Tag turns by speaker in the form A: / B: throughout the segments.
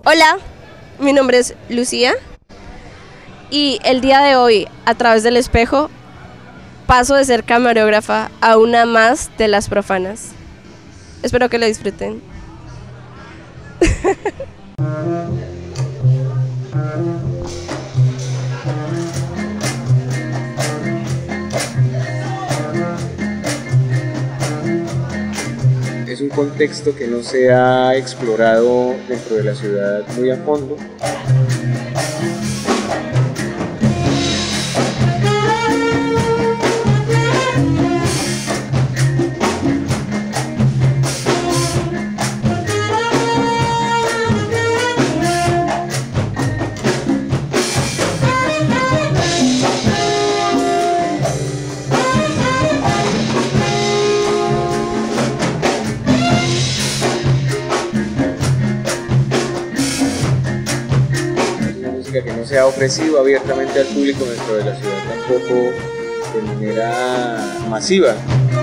A: Hola, mi nombre es Lucía y el día de hoy, a través del espejo, paso de ser camarógrafa a una más de las profanas. Espero que lo disfruten.
B: Es un contexto que no se ha explorado dentro de la ciudad muy a fondo. Que no se ha ofrecido abiertamente al público dentro de la ciudad, tampoco de manera masiva.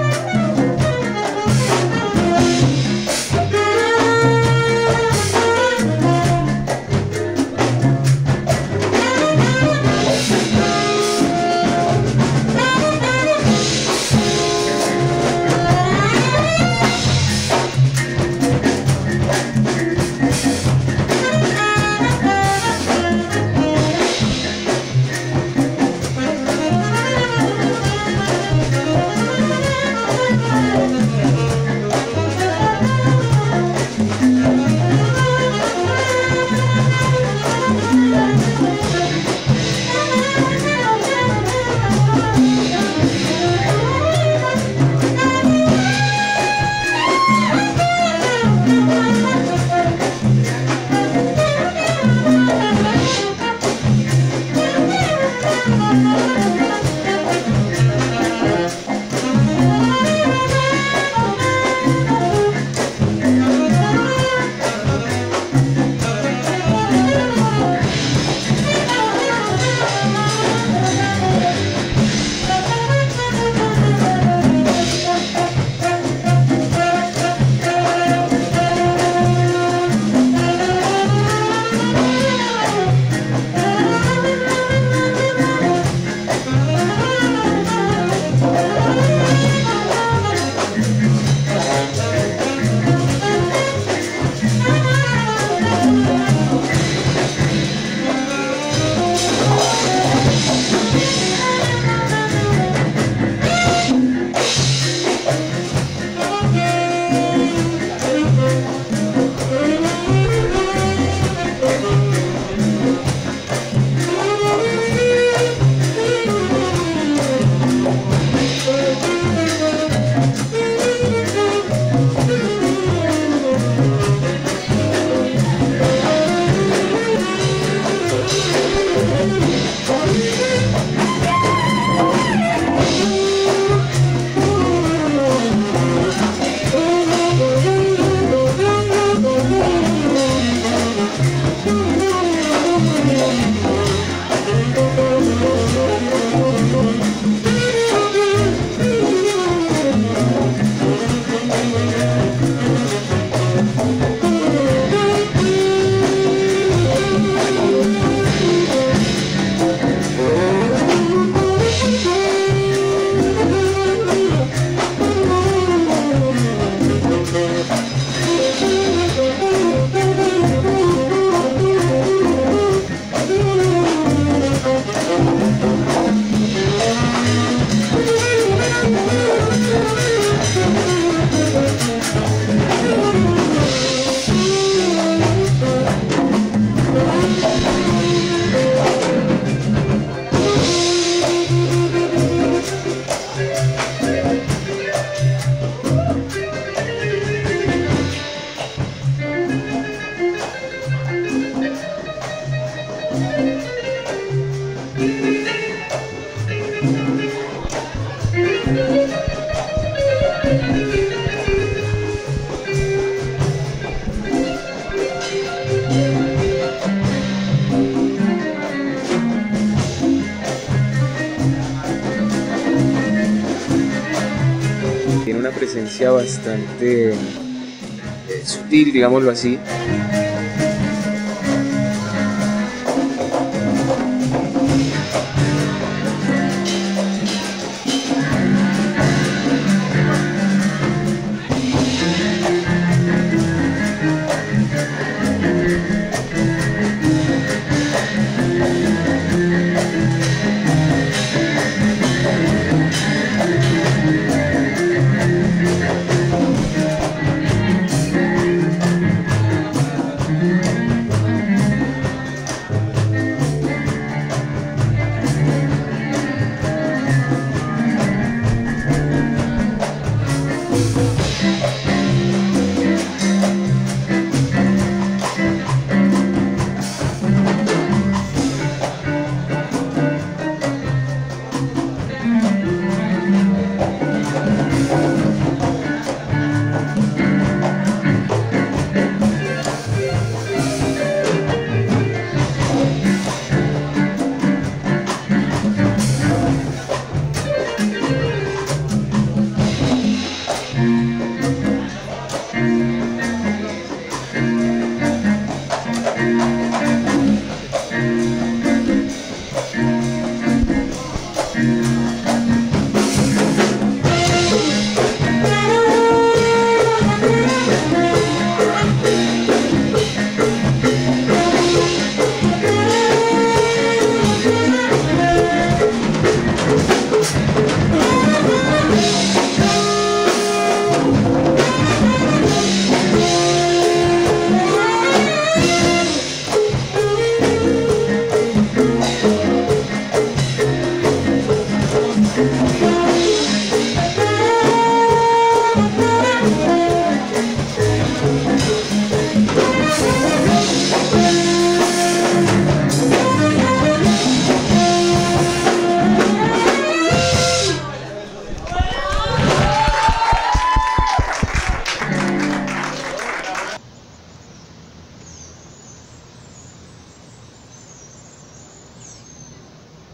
B: Tiene una presencia bastante sutil, digámoslo así.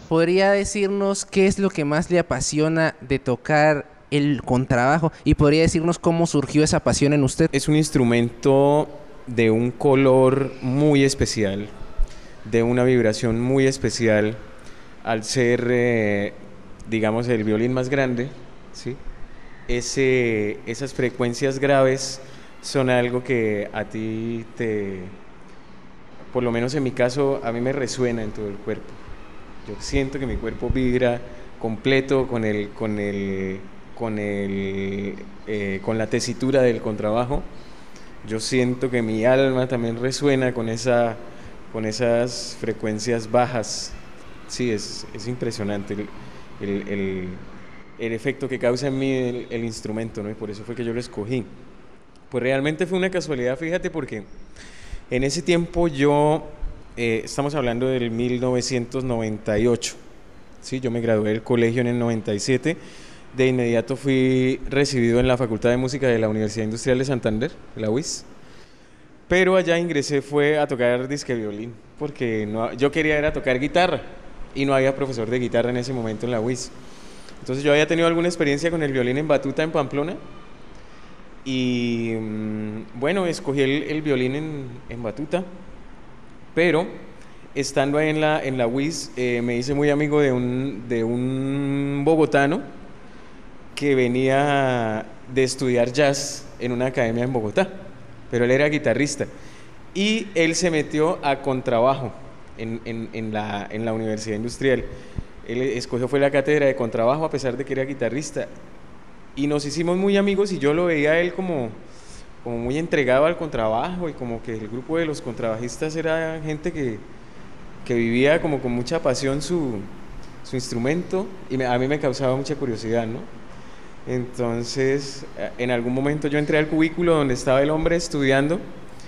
C: ¿podría decirnos qué es lo que más le apasiona de tocar el contrabajo? Y podría decirnos cómo surgió esa pasión en usted.
B: Es un instrumento de un color muy especial, de una vibración muy especial, al ser, digamos, el violín más grande, ¿sí? Esas frecuencias graves son algo que a ti por lo menos en mi caso, a mí me resuena en todo el cuerpo. Yo siento que mi cuerpo vibra completo con la tesitura del contrabajo. Yo siento que mi alma también resuena con esas frecuencias bajas. Sí, es impresionante el efecto que causa en mí el instrumento, ¿no? Y por eso fue que yo lo escogí. Pues realmente fue una casualidad, fíjate, porque en ese tiempo estamos hablando del 1998, ¿sí? Yo me gradué del colegio en el 97, de inmediato fui recibido en la Facultad de Música de la Universidad Industrial de Santander, la UIS, pero allá ingresé fue a tocar disque violín, porque yo quería era tocar guitarra, y no había profesor de guitarra en ese momento en la UIS. Entonces yo había tenido alguna experiencia con el violín en batuta en Pamplona, y bueno, escogí el violín en batuta, pero estando ahí en la UIS me hice muy amigo de un bogotano que venía de estudiar jazz en una academia en Bogotá, pero él era guitarrista, y él se metió a contrabajo en la Universidad Industrial. Él escogió fue la cátedra de contrabajo a pesar de que era guitarrista, y nos hicimos muy amigos, y yo lo veía a él como muy entregado al contrabajo, y como que el grupo de los contrabajistas era gente que vivía como con mucha pasión su instrumento, y a mí me causaba mucha curiosidad, ¿no? Entonces en algún momento yo entré al cubículo donde estaba el hombre estudiando,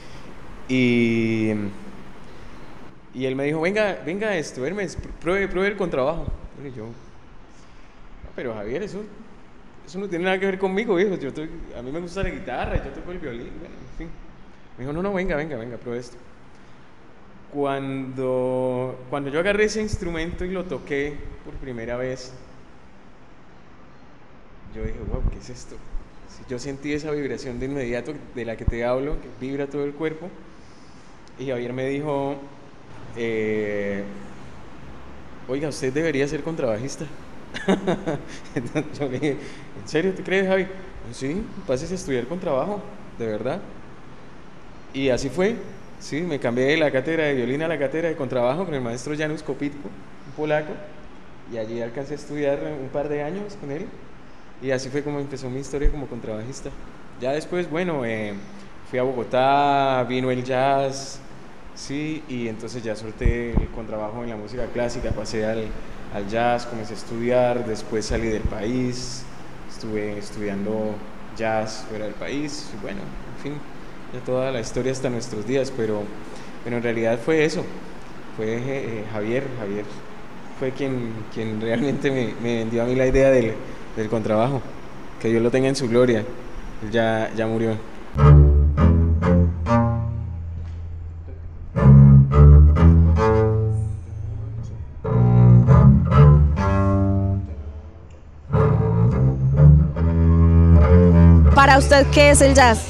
B: y él me dijo, venga, pruebe el contrabajo. Y yo, pero Javier, eso no tiene nada que ver conmigo, viejo. A mí me gusta la guitarra, yo toco el violín, bueno, en fin. Me dijo, no, venga, pruebe esto. Cuando yo agarré ese instrumento y lo toqué por primera vez, yo dije, wow, ¿qué es esto? Yo sentí esa vibración de inmediato de la que te hablo, que vibra todo el cuerpo. Y Javier me dijo, oiga, usted debería ser contrabajista. Entonces yo le dije, ¿en serio te crees, Javi? Sí, pases a estudiar contrabajo, de verdad. Y así fue, sí, me cambié de la cátedra de violín a la cátedra de contrabajo con el maestro Janusz Kopitko, un polaco, y allí alcancé a estudiar un par de años con él, y así fue como empezó mi historia como contrabajista. Ya después, bueno, fui a Bogotá, vino el jazz, sí, y entonces ya solté el contrabajo en la música clásica, pasé al jazz, comencé a estudiar, después salí del país, estuve estudiando jazz fuera del país, y bueno, en fin, ya toda la historia hasta nuestros días, pero en realidad fue eso, fue Javier fue quien realmente me vendió a mí la idea del contrabajo, que Dios lo tenga en su gloria, él ya murió.
A: Para usted, ¿qué es el jazz?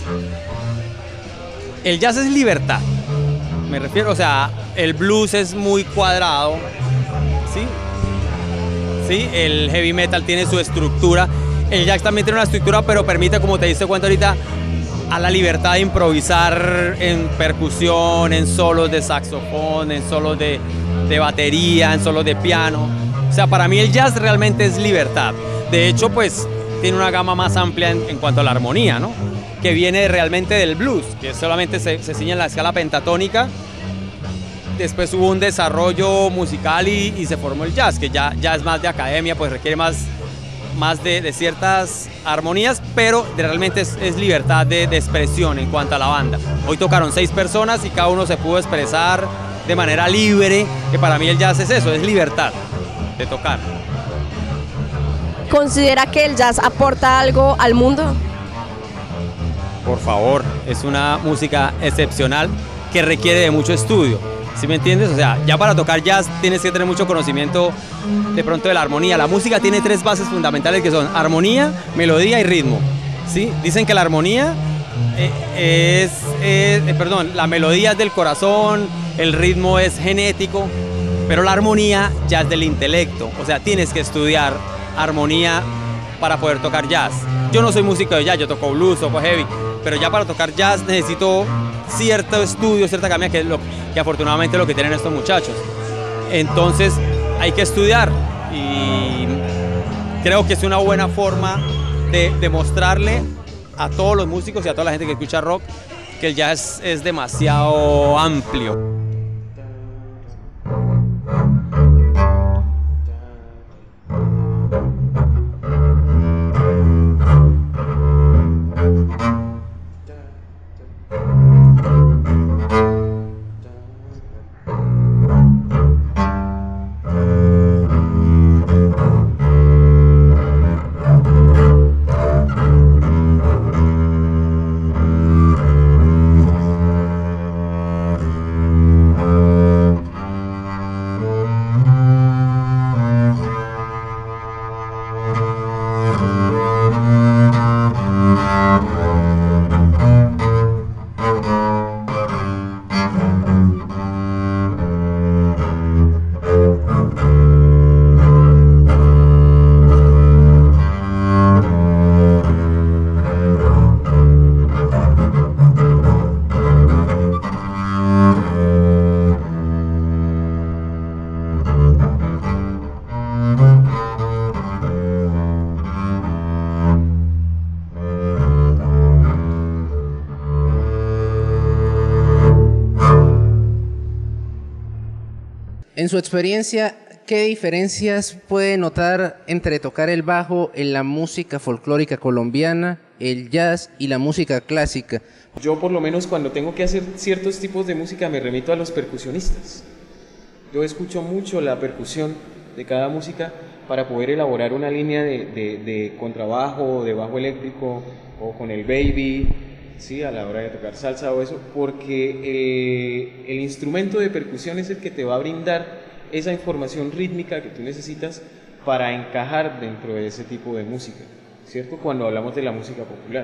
D: El jazz es libertad, me refiero, o sea, el blues es muy cuadrado, ¿sí? ¿Sí? El heavy metal tiene su estructura, el jazz también tiene una estructura, pero permite, como te diste cuenta ahorita, a la libertad de improvisar en percusión, en solos de saxofón, en solos de batería, en solos de piano. O sea, para mí el jazz realmente es libertad. De hecho, pues tiene una gama más amplia en cuanto a la armonía, ¿no? Que viene realmente del blues, que solamente se ciñe en la escala pentatónica. Después hubo un desarrollo musical y se formó el jazz, que ya es más de academia, pues requiere más de ciertas armonías, pero realmente es libertad de expresión en cuanto a la banda. Hoy tocaron 6 personas y cada uno se pudo expresar de manera libre, que para mí el jazz es eso, es libertad de tocar.
A: ¿Considera que el jazz aporta algo al mundo?
D: Por favor, es una música excepcional que requiere de mucho estudio. ¿Sí me entiendes? O sea, ya para tocar jazz tienes que tener mucho conocimiento de pronto de la armonía. La música tiene tres bases fundamentales que son armonía, melodía y ritmo. ¿Sí? Dicen que la armonía la melodía es del corazón, el ritmo es genético, pero la armonía ya es del intelecto. O sea, tienes que estudiar armonía para poder tocar jazz. Yo no soy músico de jazz, yo toco blues, toco heavy, pero ya para tocar jazz necesito cierto estudio, cierta academia, que es lo que afortunadamente es lo que tienen estos muchachos. Entonces hay que estudiar y creo que es una buena forma de demostrarle a todos los músicos y a toda la gente que escucha rock que el jazz es demasiado amplio.
C: En su experiencia, ¿qué diferencias puede notar entre tocar el bajo en la música folclórica colombiana, el jazz y la música clásica?
B: Yo por lo menos cuando tengo que hacer ciertos tipos de música me remito a los percusionistas. Yo escucho mucho la percusión de cada música para poder elaborar una línea de contrabajo, de bajo eléctrico o con el baby, ¿sí? A la hora de tocar salsa o eso, porque el instrumento de percusión es el que te va a brindar esa información rítmica que tú necesitas para encajar dentro de ese tipo de música, ¿cierto? Cuando hablamos de la música popular.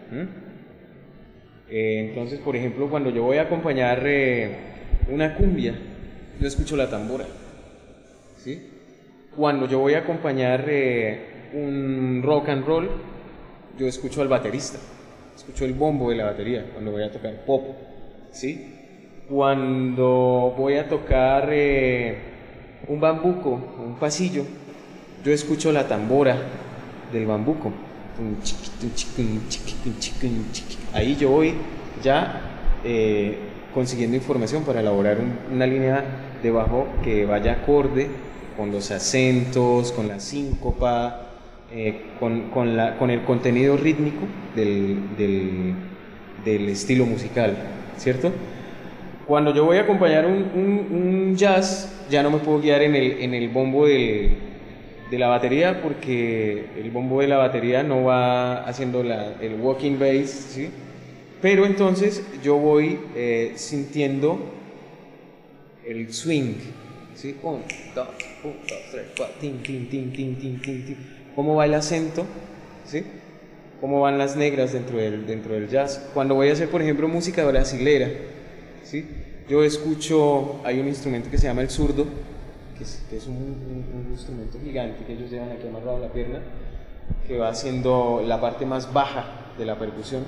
B: Entonces, por ejemplo, cuando yo voy a acompañar una cumbia, yo escucho la tambora, ¿sí? Cuando yo voy a acompañar un rock and roll, yo escucho al baterista. Escucho el bombo de la batería cuando voy a tocar pop, ¿sí? Cuando voy a tocar un bambuco, un pasillo, yo escucho la tambora del bambuco. Ahí yo voy ya consiguiendo información para elaborar una línea de bajo que vaya acorde con los acentos, con la síncopa, con el contenido rítmico del estilo musical, ¿cierto? Cuando yo voy a acompañar un jazz, ya no me puedo guiar en el bombo de la batería, porque el bombo de la batería no va haciendo el walking bass, ¿sí? Pero entonces yo voy sintiendo el swing, ¿sí? 1, 2, 3, 4, tin, tin, tin, tin, tin, tin, tin. Cómo va el acento, ¿sí? Cómo van las negras dentro del jazz. Cuando voy a hacer, por ejemplo, música brasilera, ¿sí? Yo escucho, hay un instrumento que se llama el zurdo, que es un instrumento gigante que ellos llevan aquí amarrado a la pierna, que va haciendo la parte más baja de la percusión.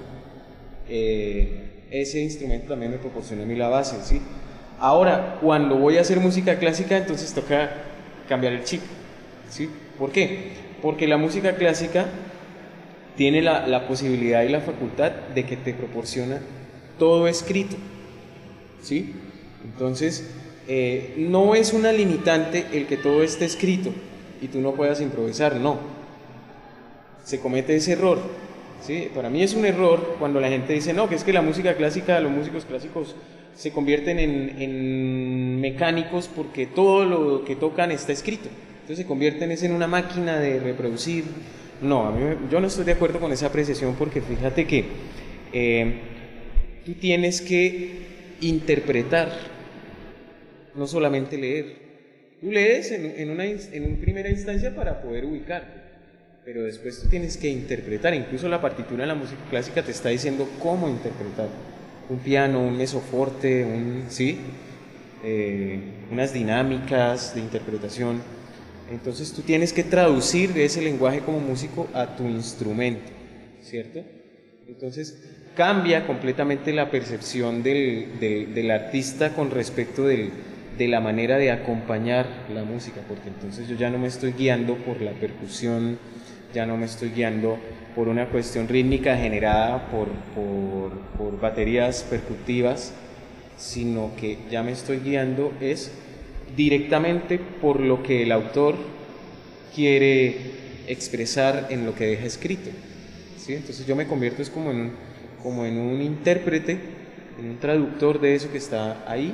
B: Ese instrumento también me proporciona a mí la base, ¿sí? Ahora, cuando voy a hacer música clásica, entonces toca cambiar el chip, ¿sí? ¿Por qué? Porque la música clásica tiene la posibilidad y la facultad de que te proporciona todo escrito, ¿sí? Entonces, no es una limitante el que todo esté escrito y tú no puedas improvisar, no. Se comete ese error, ¿sí? Para mí es un error cuando la gente dice, no, que es que la música clásica, los músicos clásicos se convierten en mecánicos porque todo lo que tocan está escrito. Entonces se convierten en una máquina de reproducir. No, yo no estoy de acuerdo con esa apreciación, porque fíjate que tú tienes que interpretar no solamente leer. Tú lees en una primera instancia para poder ubicarte, pero después tú tienes que interpretar. Incluso la partitura en la música clásica te está diciendo cómo interpretar. Un piano, un mesoforte, ¿sí? Unas dinámicas de interpretación. Entonces tú tienes que traducir ese lenguaje como músico a tu instrumento, ¿cierto? Entonces cambia completamente la percepción del artista con respecto de la manera de acompañar la música, porque entonces yo ya no me estoy guiando por la percusión, ya no me estoy guiando por una cuestión rítmica generada por baterías percutivas, sino que ya me estoy guiando es directamente por lo que el autor quiere expresar en lo que deja escrito, ¿sí? Entonces yo me convierto es como en un intérprete, en un traductor de eso que está ahí,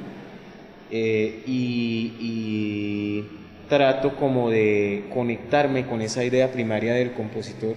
B: y trato como de conectarme con esa idea primaria del compositor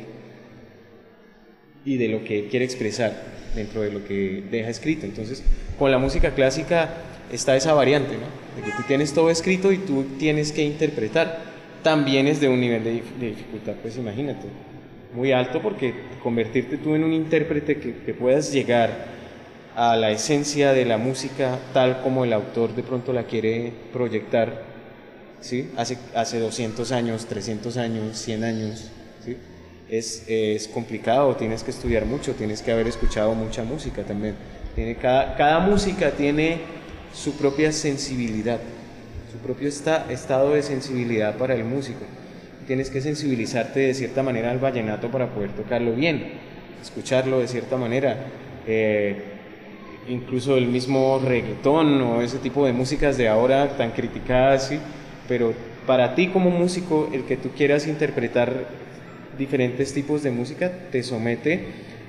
B: y de lo que quiere expresar dentro de lo que deja escrito. Entonces, con la música clásica está esa variante, ¿no? De que tú tienes todo escrito y tú tienes que interpretar. También es de un nivel de dificultad, pues imagínate, muy alto, porque convertirte tú en un intérprete que puedas llegar a la esencia de la música tal como el autor de pronto la quiere proyectar, ¿sí? Hace 200 años, 300 años, 100 años, ¿sí? Es complicado, tienes que estudiar mucho, tienes que haber escuchado mucha música también. Cada música tiene su propia sensibilidad, su propio estado de sensibilidad para el músico. Tienes que sensibilizarte de cierta manera al vallenato para poder tocarlo bien, escucharlo de cierta manera. Incluso el mismo reggaetón o ese tipo de músicas de ahora tan criticadas, ¿sí? Pero para ti como músico, el que tú quieras interpretar diferentes tipos de música te somete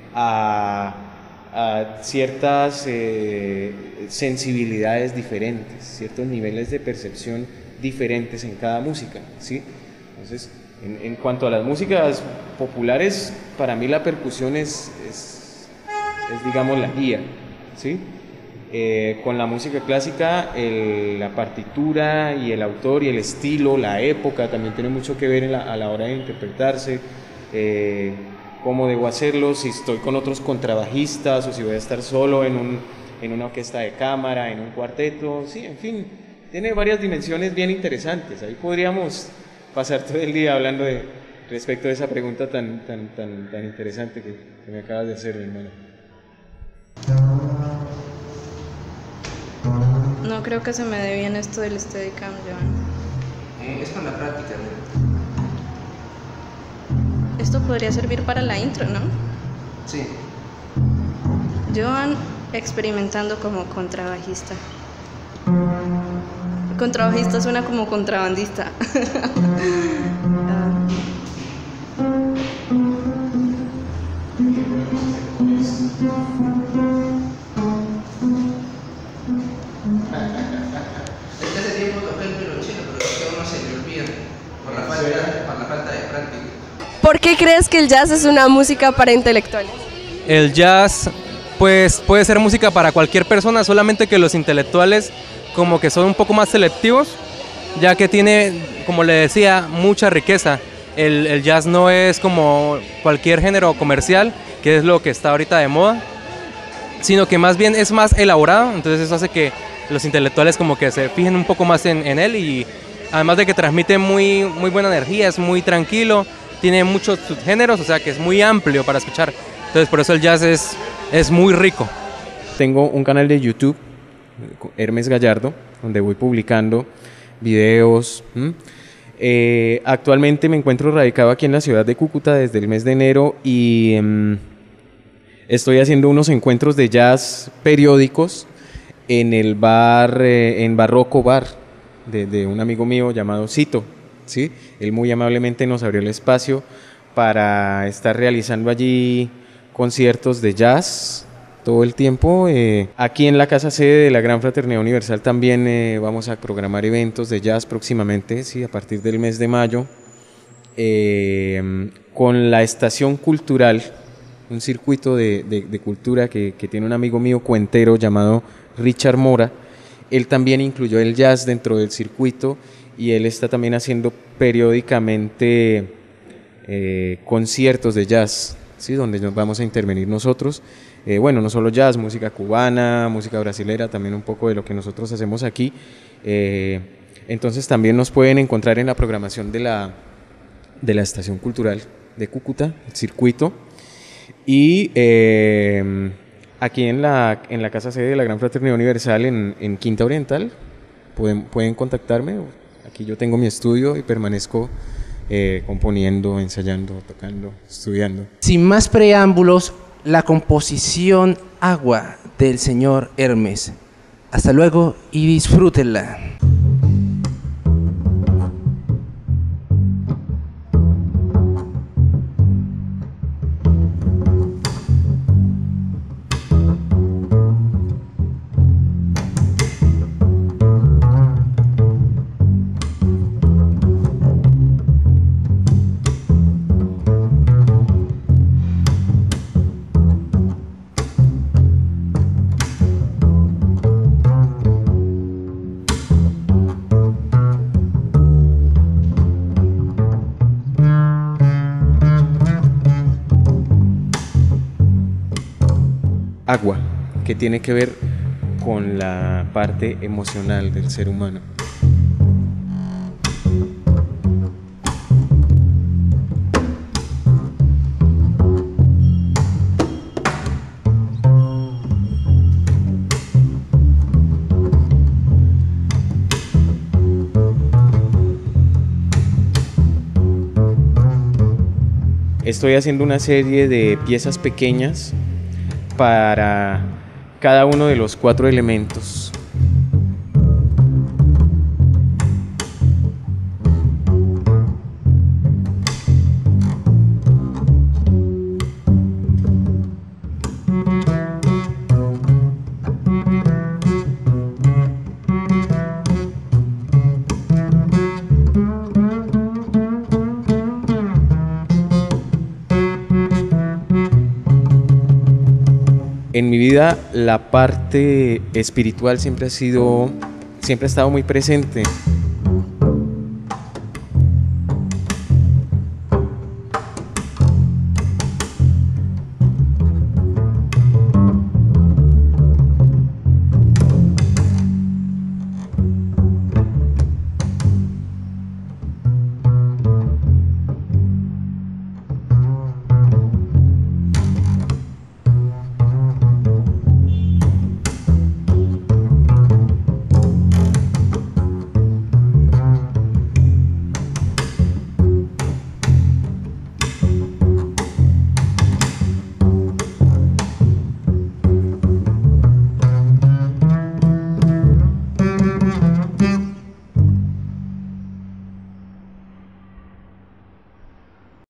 B: a ciertas sensibilidades diferentes, ciertos niveles de percepción diferentes en cada música, ¿sí? Entonces, en cuanto a las músicas populares, para mí la percusión es digamos la guía, ¿sí? Con la música clásica, la partitura y el autor y el estilo, la época también tiene mucho que ver a la hora de interpretarse, cómo debo hacerlo, si estoy con otros contrabajistas o si voy a estar solo en una orquesta de cámara, en un cuarteto, sí, en fin, tiene varias dimensiones bien interesantes. Ahí podríamos pasar todo el día hablando respecto a esa pregunta tan interesante que me acabas de hacer, mi hermano.
A: No creo que se me dé bien esto del Steadicam, Joan.
C: Es con la práctica,
A: Esto podría servir para la intro, ¿no?
C: Sí.
A: Joan experimentando como contrabajista. Contrabajista suena como contrabandista.
C: Hace tiempo toqué el violonchelo, pero que uno se me olvida por la falta de práctica.
A: ¿Por qué crees que el jazz es una música para intelectuales?
D: El jazz, pues, puede ser música para cualquier persona, solamente que los intelectuales como que son un poco más selectivos, ya que tiene, como le decía, mucha riqueza. El jazz no es como cualquier género comercial, que es lo que está ahorita de moda, sino que más bien es más elaborado, entonces eso hace que los intelectuales como que se fijen un poco más en él, y además de que transmite muy buena energía, es muy tranquilo, tiene muchos subgéneros, o sea que es muy amplio para escuchar, entonces por eso el jazz es muy rico.
B: Tengo un canal de YouTube, Hermes Gallardo, donde voy publicando videos. Actualmente me encuentro radicado aquí en la ciudad de Cúcuta desde el mes de enero y estoy haciendo unos encuentros de jazz periódicos en el bar, en Barroco Bar, de un amigo mío llamado Cito, ¿sí? Él muy amablemente nos abrió el espacio para estar realizando allí conciertos de jazz todo el tiempo. Aquí en la casa sede de la Gran Fraternidad Universal también vamos a programar eventos de jazz próximamente, sí, a partir del mes de mayo, con la Estación Cultural, un circuito de cultura que tiene un amigo mío cuentero llamado Richard Mora, él también incluyó el jazz dentro del circuito y él está también haciendo periódicamente conciertos de jazz, ¿sí? Donde nos vamos a intervenir nosotros. Bueno, no solo jazz, música cubana, música brasilera, también un poco de lo que nosotros hacemos aquí. Entonces también nos pueden encontrar en la programación de la Estación Cultural de Cúcuta, el circuito. Y aquí en la casa sede de la Gran Fraternidad Universal en Quinta Oriental pueden contactarme. Aquí yo tengo mi estudio y permanezco componiendo, ensayando, tocando, estudiando.
C: Sin más preámbulos, la composición Agua del señor Hermes. Hasta luego y disfrútenla.
B: Agua, que tiene que ver con la parte emocional del ser humano. Estoy haciendo una serie de piezas pequeñas para cada uno de los 4 elementos. En mi vida la parte espiritual siempre ha estado muy presente.